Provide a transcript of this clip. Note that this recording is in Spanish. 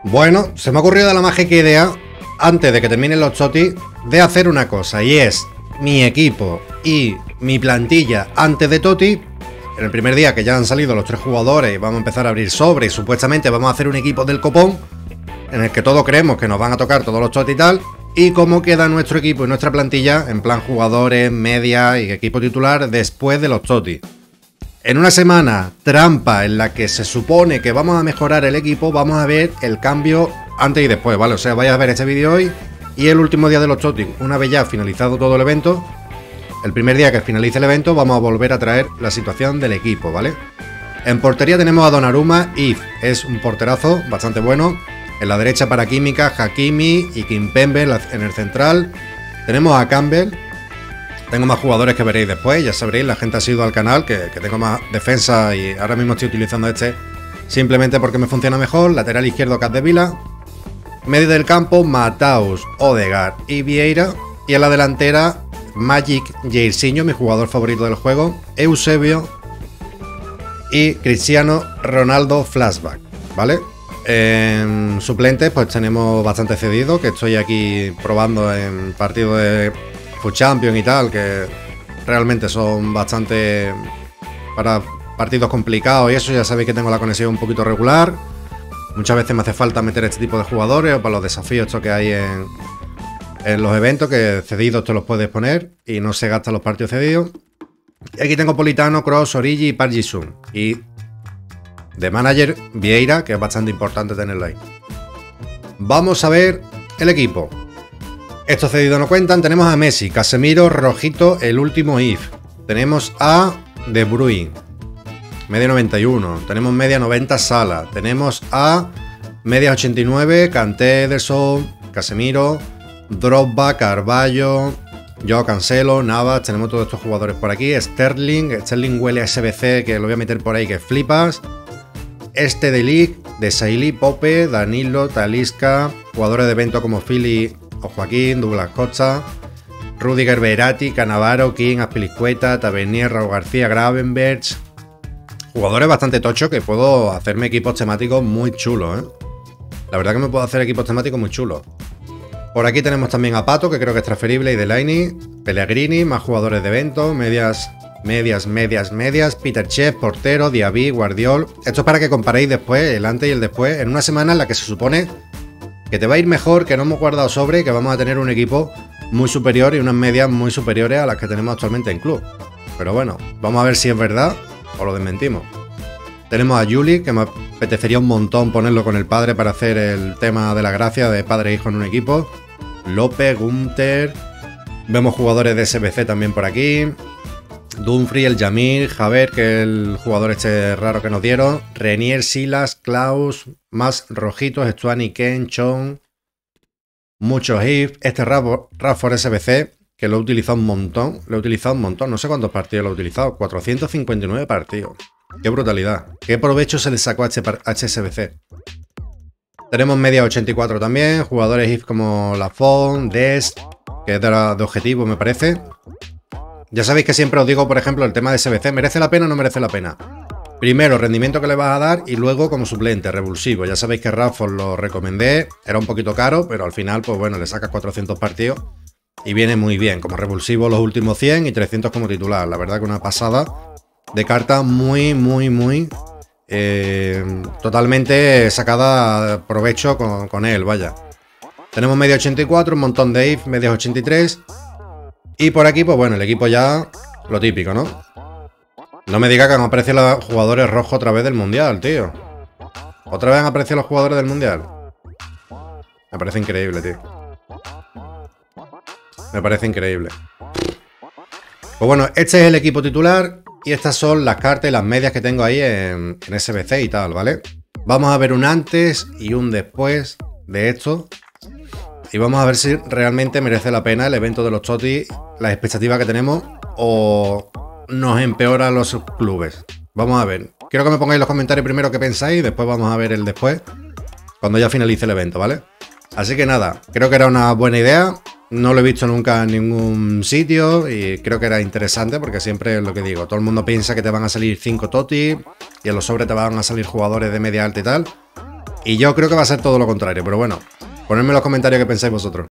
Bueno, se me ha ocurrido la mágica idea, antes de que terminen los TOTY, de hacer una cosa, y es mi equipo y mi plantilla antes de TOTY. En el primer día que ya han salido los 3 jugadores y vamos a empezar a abrir sobres y supuestamente vamos a hacer un equipo del copón en el que todos creemos que nos van a tocar todos los TOTY y tal, y cómo queda nuestro equipo y nuestra plantilla en plan jugadores, media y equipo titular después de los TOTY. En una semana trampa en la que se supone que vamos a mejorar el equipo, vamos a ver el cambio antes y después, ¿vale? O sea, vais a ver este vídeo hoy y el último día de los TOTY. Una vez ya finalizado todo el evento, el primer día que finalice el evento, vamos a volver a traer la situación del equipo, ¿vale? En portería tenemos a Donnarumma, es un porterazo bastante bueno. En la derecha para Química, Hakimi y Kimpembe en el central. Tenemos a Campbell. Tengo más jugadores que veréis después, ya sabréis, la gente ha sido al canal, que tengo más defensa y ahora mismo estoy utilizando este simplemente porque me funciona mejor. Lateral izquierdo, Capdevila. Medio del campo, Matheus, Odegaard y Vieira. Y en la delantera, Magic Jairzinho, mi jugador favorito del juego, Eusebio y Cristiano Ronaldo Flashback, ¿vale? En suplentes pues tenemos bastante cedido, que estoy aquí probando en partidos de Foot Champions y tal, que realmente son bastante para partidos complicados y eso. Ya sabéis que tengo la conexión un poquito regular. Muchas veces me hace falta meter este tipo de jugadores o para los desafíos estos que hay en los eventos, que cedidos te los puedes poner y no se gastan los partidos cedidos. Y aquí tengo Politano, Kroos, Origi y Park Ji-sung. Y de manager, Vieira, que es bastante importante tenerlo ahí. Vamos a ver el equipo. Estos cedidos no cuentan. Tenemos a Messi, Casemiro, Rojito, el último IF. Tenemos a De Bruyne, media 91. Tenemos media 90, Salah. Tenemos a media 89, Kanté, Ederson, Casemiro, Drogba, Carvalho, Joao Cancelo, Navas. Tenemos todos estos jugadores por aquí. Sterling huele a SBC, que lo voy a meter por ahí, que flipas. De Ligt, De Sailly, Pope, Danilo, Talisca, jugadores de evento como Philly o Joaquín, Douglas Costa, Rudiger, Verratti, Cannavaro, King, Azpilicueta, Tavernier, Raúl García, Gravenberch. Jugadores bastante tochos que puedo hacerme equipos temáticos muy chulos, ¿eh? La verdad que me puedo hacer equipos temáticos muy chulos. Por aquí tenemos también a Pato, que creo que es transferible, y Delaney, Pellegrini, más jugadores de evento, medias, Peter Cech, portero, Diaby, Guardiol. Esto es para que comparéis después, el antes y el después, en una semana en la que se supone que te va a ir mejor, que no hemos guardado sobre y que vamos a tener un equipo muy superior y unas medias muy superiores a las que tenemos actualmente en club. Pero bueno, vamos a ver si es verdad o lo desmentimos. Tenemos a Juli, que me apetecería un montón ponerlo con el padre para hacer el tema de la gracia de padre e hijo en un equipo. López, Gunter. Vemos jugadores de SBC también por aquí. Dumfries, el Jamil, Javier, que es el jugador este raro que nos dieron. Renier, Silas, Klaus, más rojitos, Stuani, Ken, Chon. Muchos if. Este Rafford SBC, que lo he utilizado un montón. No sé cuántos partidos lo he utilizado. 459 partidos. Qué brutalidad. Qué provecho se le sacó a HSBC. Tenemos media 84 también. Jugadores if como Lafont, Dest, que es de objetivo, me parece. Ya sabéis que siempre os digo, por ejemplo, el tema de SBC. ¿Merece la pena o no merece la pena? Primero, rendimiento que le vas a dar y luego como suplente, revulsivo. Ya sabéis que Rafford lo recomendé. Era un poquito caro, pero al final, pues bueno, le sacas 400 partidos y viene muy bien. Como revulsivo los últimos 100 y 300 como titular. La verdad que una pasada de carta muy, totalmente sacada provecho con él, vaya. Tenemos media 84, un montón de if, media 83. Y por aquí, pues bueno, el equipo ya lo típico, ¿no? No me diga que han aparecido los jugadores rojos otra vez del Mundial, tío. ¿Otra vez han aparecido los jugadores del Mundial? Me parece increíble, tío. Me parece increíble. Pues bueno, este es el equipo titular y estas son las cartas y las medias que tengo ahí en SBC y tal, ¿vale? Vamos a ver un antes y un después de esto. Y vamos a ver si realmente merece la pena el evento de los TOTY, las expectativas que tenemos, o nos empeora los clubes. Vamos a ver. Quiero que me pongáis en los comentarios primero qué pensáis y después vamos a ver el después, cuando ya finalice el evento, ¿vale? Así que nada, creo que era una buena idea. No lo he visto nunca en ningún sitio y creo que era interesante porque siempre es lo que digo. Todo el mundo piensa que te van a salir 5 TOTY y en los sobres te van a salir jugadores de media alta y tal. Y yo creo que va a ser todo lo contrario, pero bueno, ponedme en los comentarios qué pensáis vosotros.